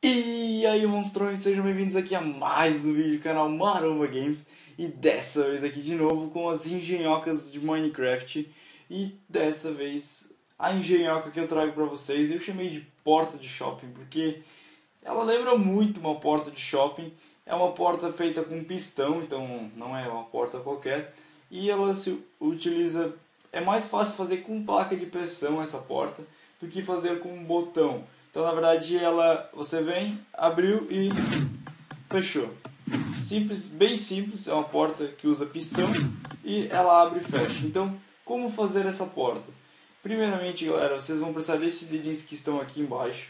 E aí, monstrões, sejam bem-vindos aqui a mais um vídeo do canal Maromba Games. E dessa vez aqui de novo com as engenhocas de Minecraft. E dessa vez a engenhoca que eu trago pra vocês eu chamei de porta de shopping, porque ela lembra muito uma porta de shopping. É uma porta feita com pistão, então não é uma porta qualquer. E ela se utiliza... É mais fácil fazer com placa de pressão essa porta do que fazer com um botão. Então, na verdade, você vem, abriu e fechou. Simples, bem simples, é uma porta que usa pistão e ela abre e fecha. Então, como fazer essa porta? Primeiramente, galera, vocês vão precisar desses itens que estão aqui embaixo.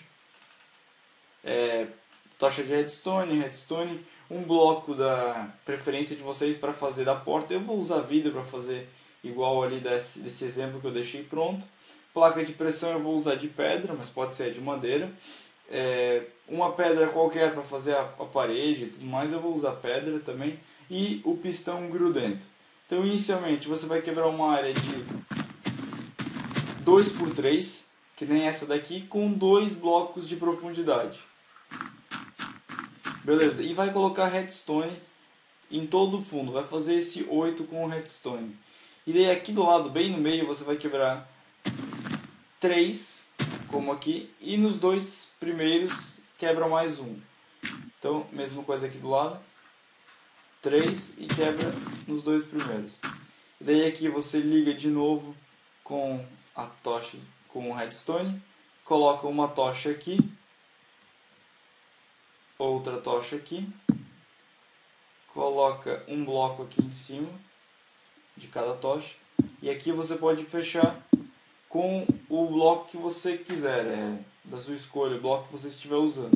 Tocha de redstone, um bloco da preferência de vocês para fazer da porta. Eu vou usar vidro para fazer igual ali desse exemplo que eu deixei pronto. Placa de pressão eu vou usar de pedra, mas pode ser de madeira. Uma pedra qualquer para fazer a parede e tudo mais, eu vou usar pedra também. E o pistão grudento. Então, inicialmente, você vai quebrar uma área de 2×3, que nem essa daqui, com 2 blocos de profundidade. Beleza, e vai colocar redstone em todo o fundo. Vai fazer esse 8 com redstone. E daí aqui do lado, bem no meio, você vai quebrar 3, como aqui, e nos dois primeiros quebra mais um. Então, mesma coisa aqui do lado, 3 e quebra nos dois primeiros. E daí aqui você liga de novo com a tocha, com o redstone, coloca uma tocha aqui, outra tocha aqui, coloca um bloco aqui em cima de cada tocha, e aqui você pode fechar com o bloco que você quiser, da sua escolha, o bloco que você estiver usando.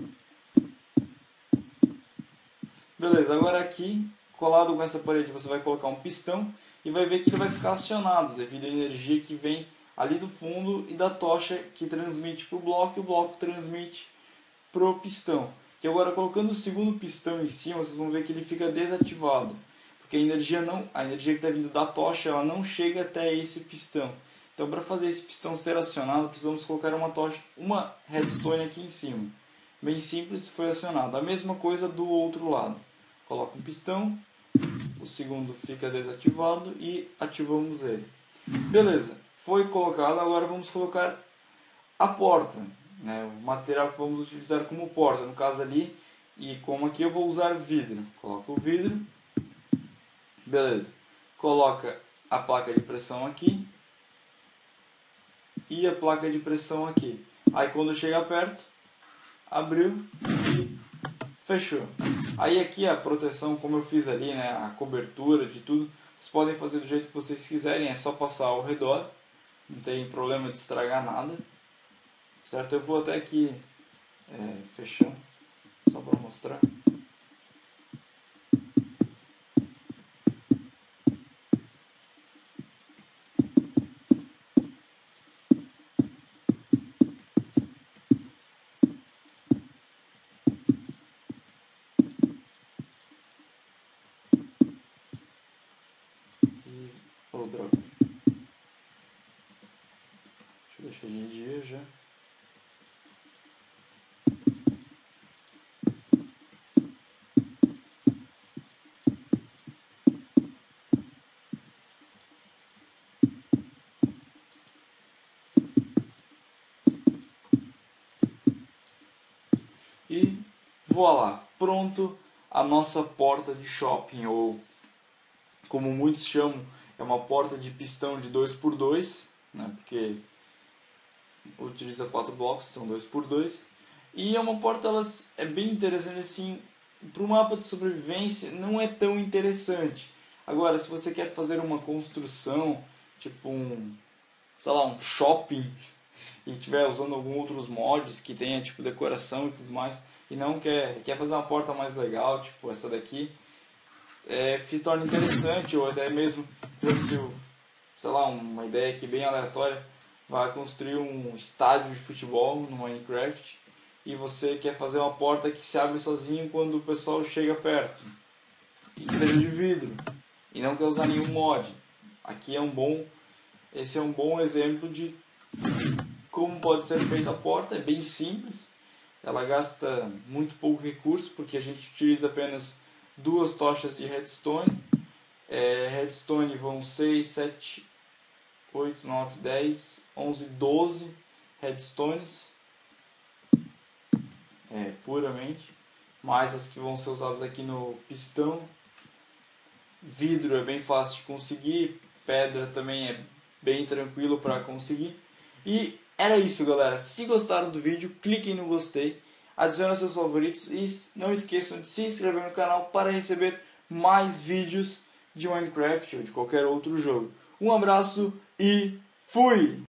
Beleza, agora aqui, colado com essa parede, você vai colocar um pistão e vai ver que ele vai ficar acionado devido à energia que vem ali do fundo e da tocha que transmite para o bloco e o bloco transmite para o pistão. E agora, colocando o segundo pistão em cima, vocês vão ver que ele fica desativado, porque a energia que está vindo da tocha ela não chega até esse pistão. Então, para fazer esse pistão ser acionado, precisamos colocar uma redstone aqui em cima. Bem simples, foi acionado. A mesma coisa do outro lado. Coloca um pistão, o segundo fica desativado e ativamos ele. Beleza, foi colocado, agora vamos colocar a porta, né? O material que vamos utilizar como porta, no caso ali, e como aqui eu vou usar vidro. Coloca o vidro, beleza. Coloca a placa de pressão aqui e a placa de pressão aqui. Aí quando chega perto, abriu e fechou. Aí aqui a proteção, como eu fiz ali, né, a cobertura de tudo, vocês podem fazer do jeito que vocês quiserem, é só passar ao redor, não tem problema de estragar nada, certo? Eu vou até aqui fechando, só para mostrar. Oh, droga. Deixa eu deixar de dia já. E voilá, pronto a nossa porta de shopping, ou como muitos chamam, é uma porta de pistão de 2×2, né, porque utiliza 4 blocos, então 2×2. E é uma porta, é bem interessante assim, para o mapa de sobrevivência não é tão interessante. Agora, se você quer fazer uma construção, tipo sei lá, um shopping, e estiver usando alguns outros mods que tenha tipo decoração e tudo mais, e não quer fazer uma porta mais legal, tipo essa daqui, se torna interessante, ou até mesmo, sei lá, uma ideia aqui bem aleatória, vai construir um estádio de futebol no Minecraft e você quer fazer uma porta que se abre sozinho quando o pessoal chega perto, e seja de vidro, e não quer usar nenhum mod. Aqui esse é um bom exemplo de como pode ser feita a porta, é bem simples. ela gasta muito pouco recurso, porque a gente utiliza apenas 2 tochas de redstone. Redstone vão 6, 7, 8, 9, 10, 11, 12 redstones, puramente, mais as que vão ser usadas aqui no pistão. Vidro é bem fácil de conseguir, pedra também é bem tranquilo para conseguir. E era isso, galera. Se gostaram do vídeo, cliquem no gostei, adicionem seus favoritos e não esqueçam de se inscrever no canal para receber mais vídeos de Minecraft ou de qualquer outro jogo. Um abraço e fui!